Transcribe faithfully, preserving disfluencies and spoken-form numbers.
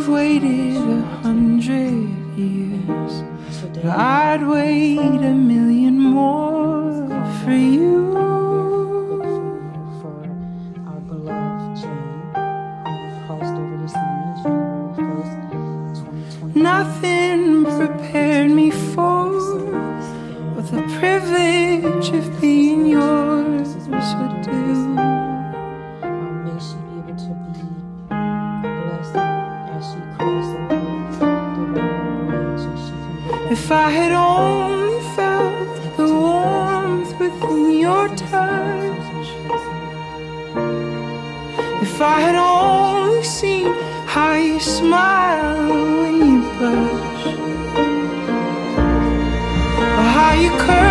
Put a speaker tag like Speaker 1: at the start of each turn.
Speaker 1: waited a hundred years, but I'd wait a million more for you.
Speaker 2: For our beloved Jane, who crossed over this morning, January first, twenty twenty.
Speaker 1: Nothing prepared me for what the privilege of being yours would do.
Speaker 2: May she be able to be blessed as she crosses over the rainbow bridge, and she can go down.
Speaker 1: If I had only felt the warmth within your touch, if I had only seen how you smile when you blush, or how you curl